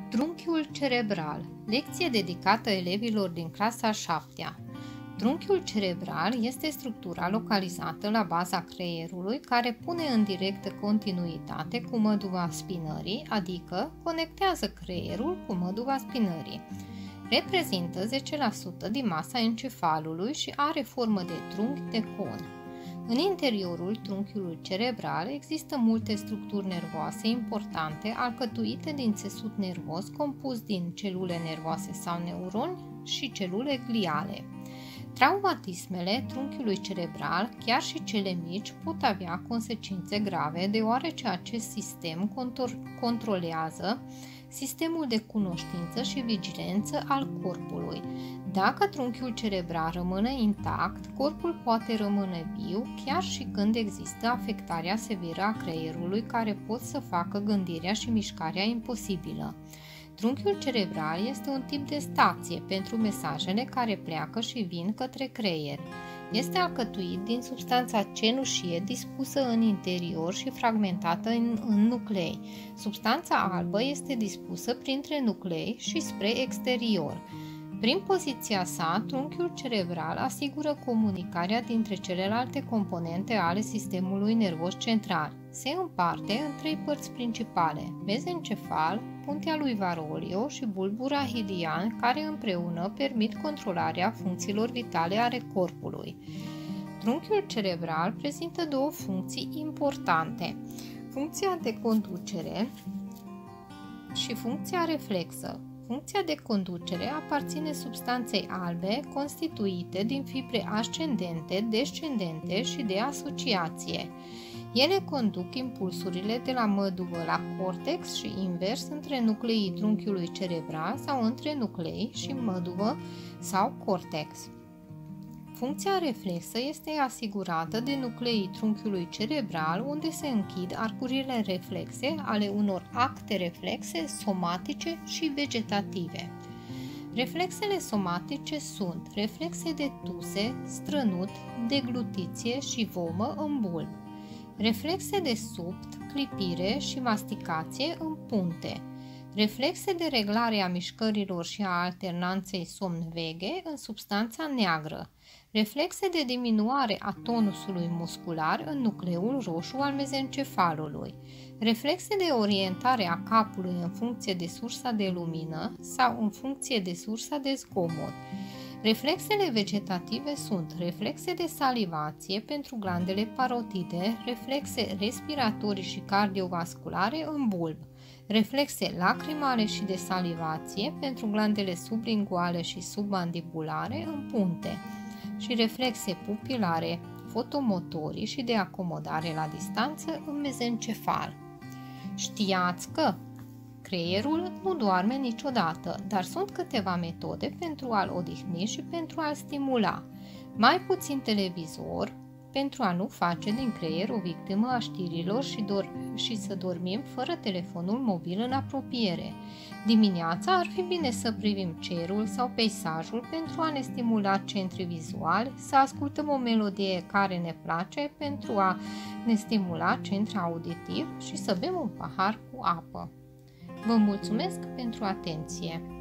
Trunchiul cerebral. Lecție dedicată elevilor din clasa a 7-a. Trunchiul cerebral este structura localizată la baza creierului care pune în directă continuitate cu măduva spinării, adică conectează creierul cu măduva spinării. Reprezintă 10% din masa encefalului și are formă de trunchi de con. În interiorul trunchiului cerebral există multe structuri nervoase importante alcătuite din țesut nervos compus din celule nervoase sau neuroni și celule gliale. Traumatismele trunchiului cerebral, chiar și cele mici, pot avea consecințe grave deoarece acest sistem controlează sistemul de cunoștință și vigilență al corpului. Dacă trunchiul cerebral rămâne intact, corpul poate rămâne viu chiar și când există afectarea severă a creierului care pot să facă gândirea și mișcarea imposibilă. Trunchiul cerebral este un tip de stație pentru mesajele care pleacă și vin către creier. Este alcătuit din substanța cenușie dispusă în interior și fragmentată în nuclei. Substanța albă este dispusă printre nuclei și spre exterior. Prin poziția sa, trunchiul cerebral asigură comunicarea dintre celelalte componente ale sistemului nervos central. Se împarte în trei părți principale: mezencefal, puntea lui Varolio și bulbul rahidian, care împreună permit controlarea funcțiilor vitale ale corpului. Trunchiul cerebral prezintă două funcții importante: funcția de conducere și funcția reflexă. Funcția de conducere aparține substanței albe constituite din fibre ascendente, descendente și de asociație. Ele conduc impulsurile de la măduvă la cortex și invers între nucleii trunchiului cerebral sau între nuclei și măduvă sau cortex. Funcția reflexă este asigurată de nucleii trunchiului cerebral, unde se închid arcurile reflexe ale unor acte reflexe somatice și vegetative. Reflexele somatice sunt reflexe de tuse, strănut, deglutiție și vomă în bulb, reflexe de subt, clipire și masticație în punte, reflexe de reglare a mișcărilor și a alternanței somn-veghe în substanța neagră, reflexe de diminuare a tonusului muscular în nucleul roșu al mezencefalului, reflexe de orientare a capului în funcție de sursa de lumină sau în funcție de sursa de zgomot. Reflexele vegetative sunt reflexe de salivație pentru glandele parotide, reflexe respiratorii și cardiovasculare în bulb, reflexe lacrimale și de salivație pentru glandele sublinguale și submandibulare în punte și reflexe pupilare, fotomotorii și de acomodare la distanță în mezencefal. Știați că creierul nu doarme niciodată, dar sunt câteva metode pentru a-l odihni și pentru a-l stimula. Mai puțin televizor, pentru a nu face din creier o victimă a știrilor și să dormim fără telefonul mobil în apropiere. Dimineața ar fi bine să privim cerul sau peisajul pentru a ne stimula centrii vizuali, să ascultăm o melodie care ne place pentru a ne stimula centri auditiv și să bem un pahar cu apă. Vă mulțumesc pentru atenție!